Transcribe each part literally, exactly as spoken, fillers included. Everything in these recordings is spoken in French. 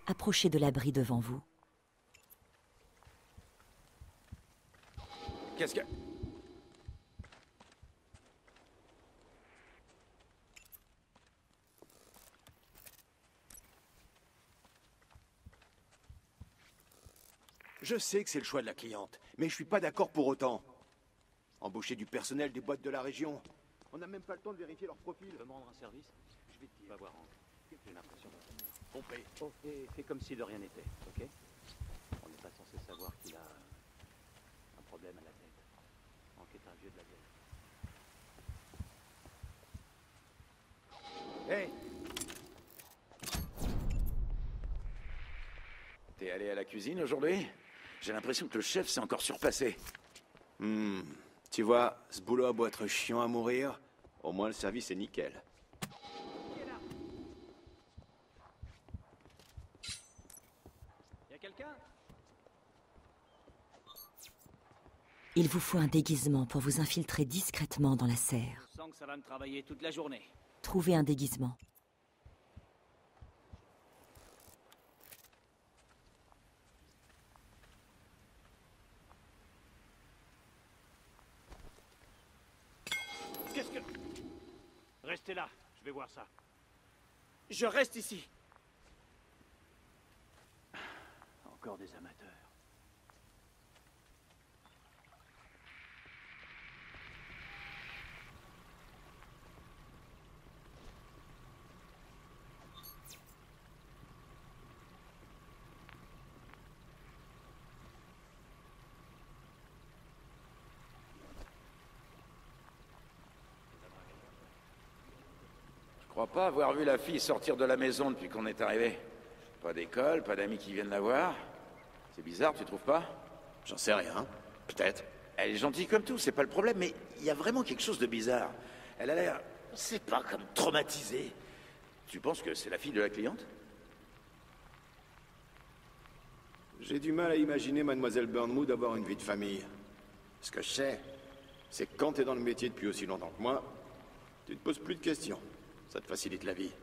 approchez de l'abri devant vous. Qu'est-ce que... Je sais que c'est le choix de la cliente, mais je suis pas d'accord pour autant. Embaucher du personnel des boîtes de la région. On n'a même pas le temps de vérifier leur profil. Tu veux me rendre un service? Je vais te dire. Va voir, Hank. J'ai l'impression de... On paye. Oh, fais, fais comme si de rien n'était, ok? On n'est pas censé savoir qu'il a un problème à la tête. Hank est un vieux de la vieille. Hé! T'es allé à la cuisine aujourd'hui? J'ai l'impression que le chef s'est encore surpassé. Hmm. Tu vois, ce boulot a beau être chiant à mourir, au moins le service est nickel. Y'a quelqu'un? Il vous faut un déguisement pour vous infiltrer discrètement dans la serre. Je sens que ça va me travailler toute la journée. Trouvez un déguisement. Qu'est-ce que... Restez là, je vais voir ça. Je reste ici. Encore des amateurs. Je crois pas avoir vu la fille sortir de la maison depuis qu'on est arrivé. Pas d'école, pas d'amis qui viennent la voir. C'est bizarre, tu trouves pas? J'en sais rien. Peut-être. Elle est gentille comme tout, c'est pas le problème, mais il y a vraiment quelque chose de bizarre. Elle a l'air, c'est pas comme traumatisée. Tu penses que c'est la fille de la cliente? J'ai du mal à imaginer Mademoiselle Burnwood avoir une vie de famille. Ce que je sais, c'est que quand t'es dans le métier depuis aussi longtemps que moi, tu te poses plus de questions. Ça te facilite la vie.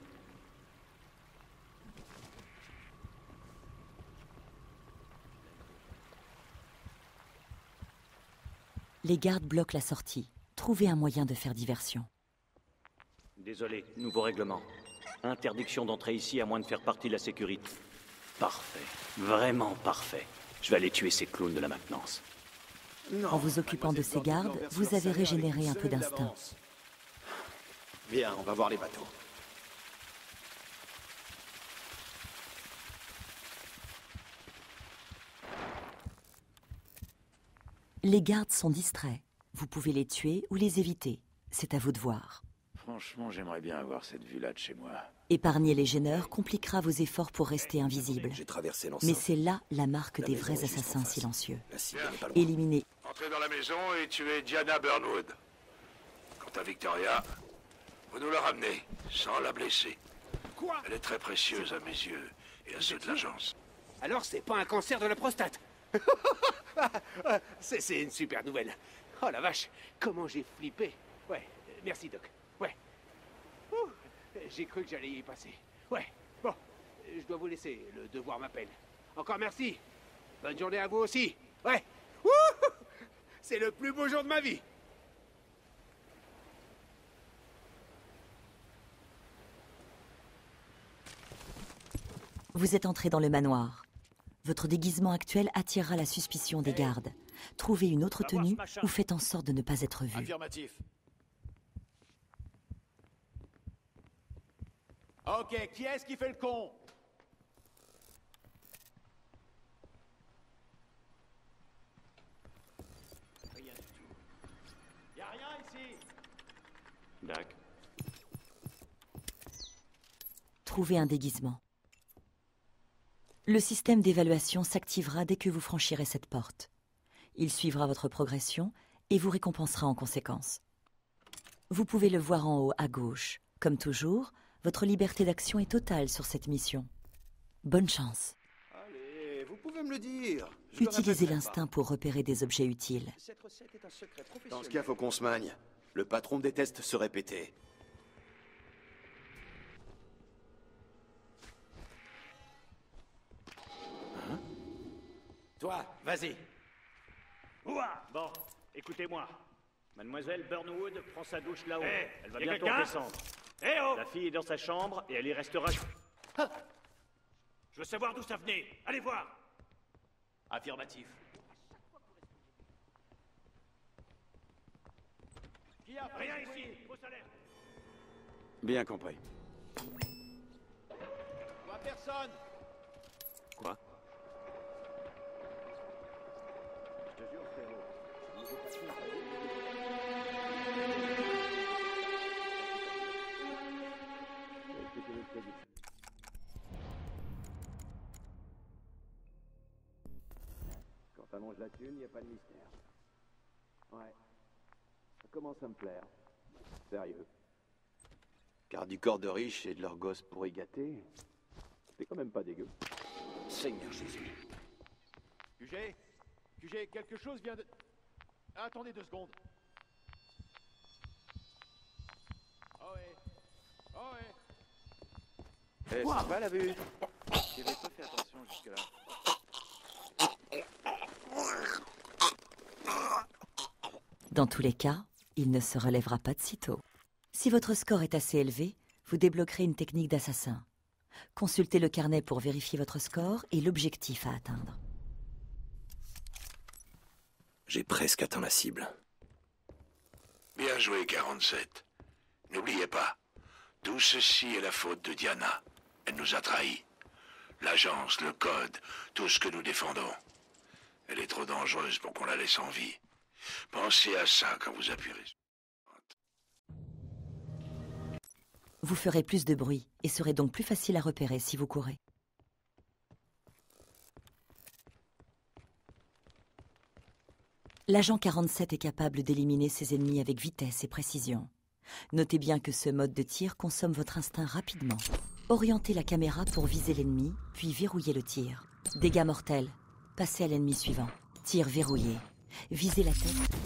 Les gardes bloquent la sortie. Trouvez un moyen de faire diversion. Désolé, nouveau règlement. Interdiction d'entrer ici à moins de faire partie de la sécurité. Parfait. Vraiment parfait. Je vais aller tuer ces clowns de la maintenance. Non, En vous occupant de ces gardes, vous avez régénéré un peu d'instinct. Viens, on va voir les bateaux. Les gardes sont distraits. Vous pouvez les tuer ou les éviter. C'est à vous de voir. Franchement, j'aimerais bien avoir cette vue-là de chez moi. Épargner les gêneurs compliquera vos efforts pour rester invisible. J'ai traversé l'enceinte. Mais c'est là la marque La des maison vrais est juste en assassins face. silencieux. La cible n'est pas loin. Éliminez. Entrez dans la maison et tuez Diana Burnwood. Quant à Victoria, vous nous la ramenez, sans la blesser. Quoi? Elle est très précieuse à mes yeux et à ceux de l'agence. Alors c'est pas un cancer de la prostate. C'est c'est une super nouvelle. Oh la vache, comment j'ai flippé. Ouais, euh, merci Doc. Ouais. Ouh, j'ai cru que j'allais y passer. Ouais, bon, euh, je dois vous laisser, le devoir m'appelle. Encore merci. Bonne journée à vous aussi. Ouais. Ouh, c'est le plus beau jour de ma vie. Vous êtes entré dans le manoir. Votre déguisement actuel attirera la suspicion des gardes. Trouvez une autre tenue ou faites en sorte de ne pas être vu. Affirmatif. Ok, qui est-ce qui fait le con? Rien du tout. Y a rien ici. Dac. Trouvez un déguisement. Le système d'évaluation s'activera dès que vous franchirez cette porte. Il suivra votre progression et vous récompensera en conséquence. Vous pouvez le voir en haut à gauche. Comme toujours, votre liberté d'action est totale sur cette mission. Bonne chance. Allez, vous pouvez me le dire. Je le Utilisez répéterai l'instinct pour repérer des objets utiles. Cette recette est un secret pas. professionnel. Dans ce cas, faut qu'on se magne. Le patron déteste se répéter. Toi, vas-y. Ouah bon, écoutez-moi. Mademoiselle Burnwood prend sa douche là-haut. Hey, elle va y a bientôt quelqu'un descendre. Eh oh! La fille est dans sa chambre et elle y restera... Je veux savoir d'où ça venait. Allez voir. Affirmatif. Qui a rien ici. Faux salaire. Bien compris. Vois personne. Quoi? Je te jure, frérot. Nous avons pas tout. Quand t'allonges la thune, y a pas de mystère. Ouais. Ça commence à me plaire. Sérieux. Car du corps de riches et de leurs gosses pourris gâtés, c'est quand même pas dégueu. Seigneur Jésus. Q G Q G, quelque chose vient de... Attendez deux secondes. Oh ouais. Oh ouais. Eh, c'est pas la vue. J'avais pas fait attention jusque-là. Dans tous les cas, il ne se relèvera pas de sitôt. Si votre score est assez élevé, vous débloquerez une technique d'assassin. Consultez le carnet pour vérifier votre score et l'objectif à atteindre. J'ai presque atteint la cible. Bien joué, quarante-sept. N'oubliez pas, tout ceci est la faute de Diana. Elle nous a trahis. L'agence, le code, tout ce que nous défendons. Elle est trop dangereuse pour qu'on la laisse en vie. Pensez à ça quand vous appuierez. Vous ferez plus de bruit et serez donc plus facile à repérer si vous courez. L'agent quarante-sept est capable d'éliminer ses ennemis avec vitesse et précision. Notez bien que ce mode de tir consomme votre instinct rapidement. Orientez la caméra pour viser l'ennemi, puis verrouillez le tir. Dégâts mortels. Passez à l'ennemi suivant. Tir verrouillé. Visez la tête